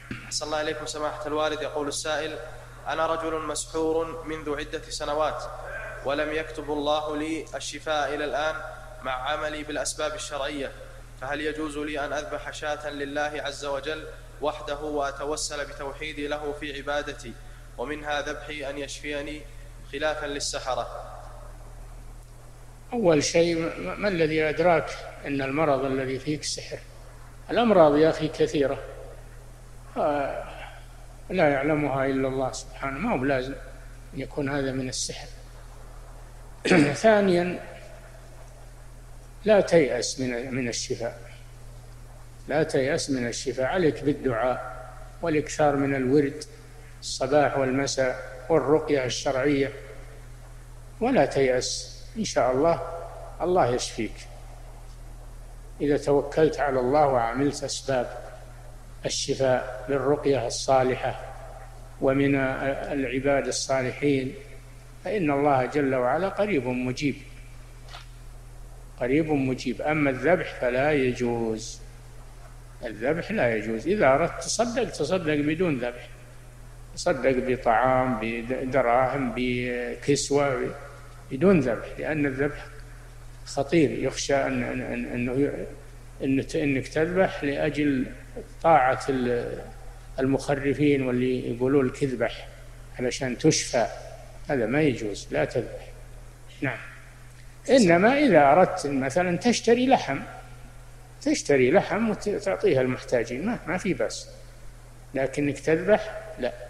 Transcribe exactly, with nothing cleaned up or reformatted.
أحسن الله إليكم سماحة الوالد. يقول السائل: أنا رجل مسحور منذ عدة سنوات، ولم يكتب الله لي الشفاء إلى الآن مع عملي بالأسباب الشرعية، فهل يجوز لي أن أذبح شاة لله عز وجل وحده وأتوسل بتوحيدي له في عبادتي، ومنها ذبحي أن يشفيني خلافا للسحرة؟ أول شيء، ما الذي أدراك أن المرض الذي فيك سحر؟ الأمراض يا أخي كثيرة لا يعلمها إلا الله سبحانه، ما هو بلازم أن يكون هذا من السحر. ثانيا، لا تيأس من من الشفاء، لا تيأس من الشفاء، عليك بالدعاء والإكثار من الورد الصباح والمساء والرقية الشرعية، ولا تيأس، إن شاء الله الله يشفيك إذا توكلت على الله وعملت أسباب الشفاء بالرقية الصالحة ومن العباد الصالحين، فإن الله جل وعلا قريب مجيب، قريب مجيب. أما الذبح فلا يجوز، الذبح لا يجوز. إذا أردت تصدق تصدق بدون ذبح، تصدق بطعام، بدراهم، بكسوة، بدون ذبح، لأن الذبح خطير، يخشى أن أنه أنك تذبح لأجل طاعة المخرفين واللي يقولون لك اذبح علشان تشفى، هذا ما يجوز، لا تذبح. نعم. إنما إذا أردت مثلا تشتري لحم، تشتري لحم وتعطيها المحتاجين، ما ما في بأس، لكنك تذبح لا.